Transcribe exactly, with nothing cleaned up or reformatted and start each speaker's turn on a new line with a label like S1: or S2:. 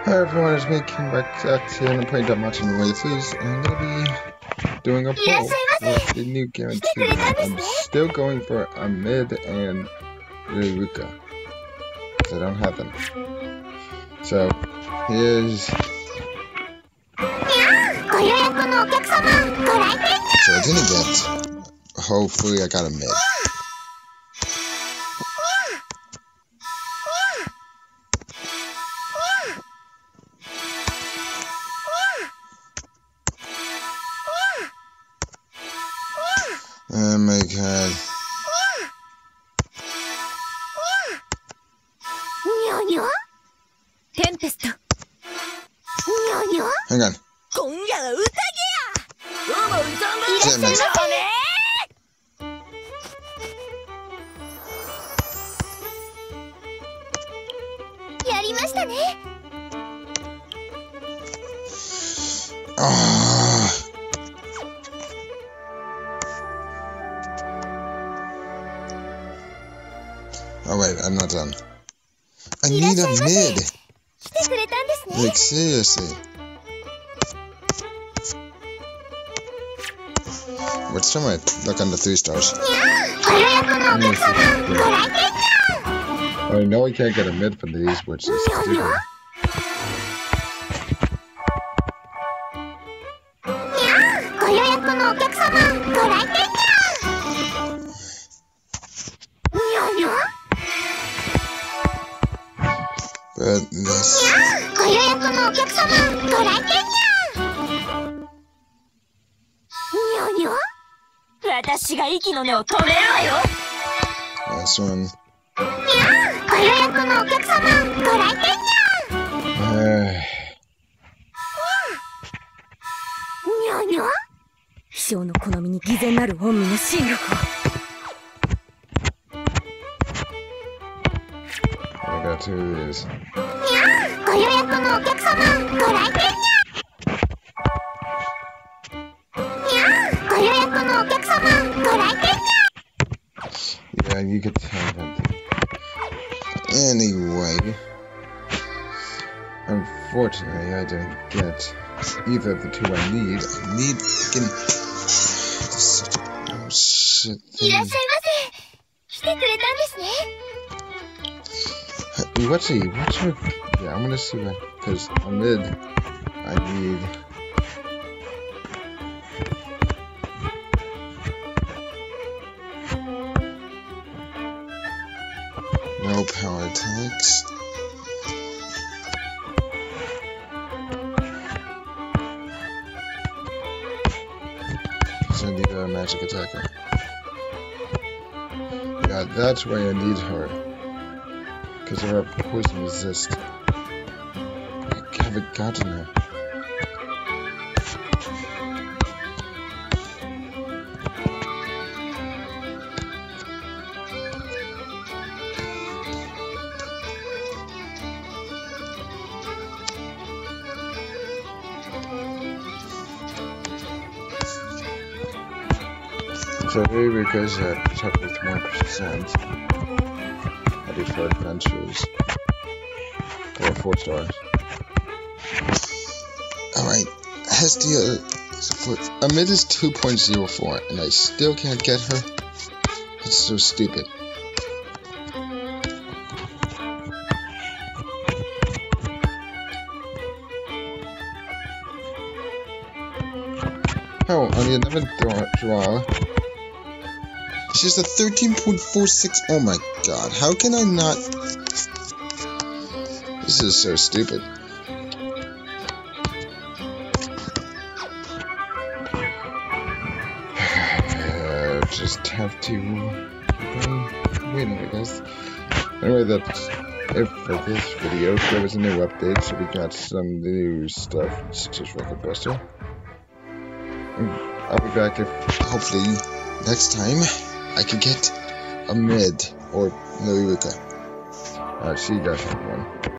S1: Hi everyone, it's me, King Rex X here, and I'm playing Dotmatch and Races, and I'm gonna be doing a poll with the new guarantee. I'm still going for a mid and Ruruka, because I don't have them. So, here's... So I didn't get... Hopefully I got a mid. Oh my god.
S2: Tempest.
S1: Hang on. Damn it. Ah. Oh wait, I'm not done. I need a mid! Like, seriously. What's time I look on the three stars? I know I can't get a mid from these, which is stupid. But this... Last one. Uh...
S2: 飛翔の好みに偽善なる御身の真力を
S1: I got two of these. Yeah, you could tell that. Anyway, unfortunately, I didn't get either of the two I need. I need fucking such a bullshit thing. Let's see, what's her... Yeah, I'm gonna see what... Because I'm mid. I need... No power attacks. Because I need a magic attacker. Yeah, that's why I need her. Because of her poison resist. I haven't gotten her. So maybe because I took with one percent. I did for adventures. They are four stars. Alright, Hestia for a mid is two point zero four and I still can't get her. It's so stupid. Oh, on the eleventh draw, she's a thirteen point four six. Oh my god, how can I not? This is so stupid. I just have to wait a minute, guys. Anyway, that's it for this video. There was a new update, so we got some new stuff, such as Record Buster. I'll be back if, hopefully, next time I can get a mid or Ruruka. Alright, see you guys, everyone.